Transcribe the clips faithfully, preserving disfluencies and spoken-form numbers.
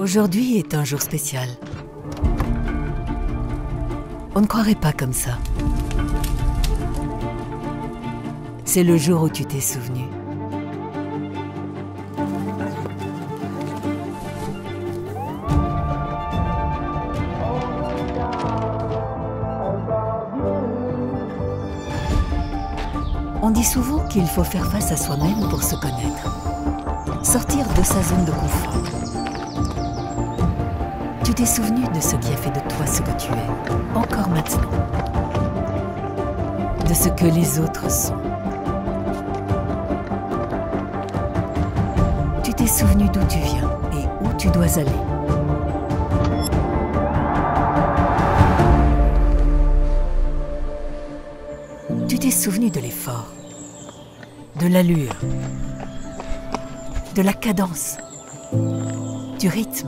Aujourd'hui est un jour spécial. On ne croirait pas comme ça. C'est le jour où tu t'es souvenu. On dit souvent qu'il faut faire face à soi-même pour se connaître. Sortir de sa zone de confort. Tu t'es souvenu de ce qui a fait de toi ce que tu es, encore maintenant. De ce que les autres sont. Tu t'es souvenu d'où tu viens et où tu dois aller. Tu t'es souvenu de l'effort, de l'allure, de la cadence, du rythme.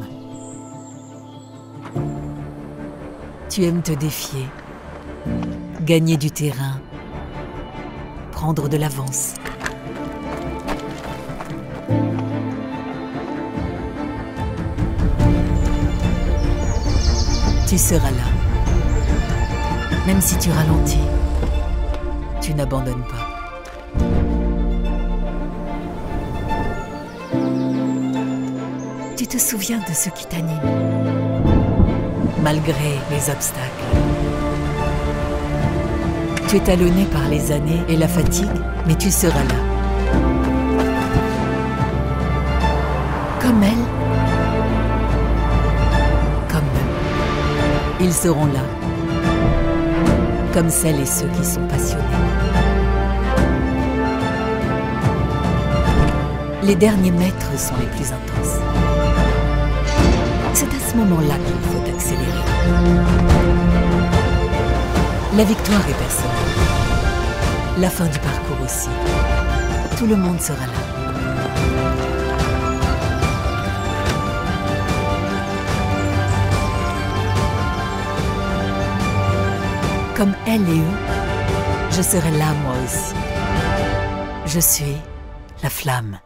Tu aimes te défier, gagner du terrain, prendre de l'avance. Tu seras là, même si tu ralentis, tu n'abandonnes pas. Tu te souviens de ce qui t'anime, malgré les obstacles. Tu es talonné par les années et la fatigue, mais tu seras là. Comme elle, comme eux. Ils seront là, comme celles et ceux qui sont passionnés. Les derniers mètres sont les plus intenses. C'est à ce moment-là qu'il faut accélérer. La victoire est personnelle. La fin du parcours aussi. Tout le monde sera là. Comme elle et eux, je serai là moi aussi. Je suis la flamme.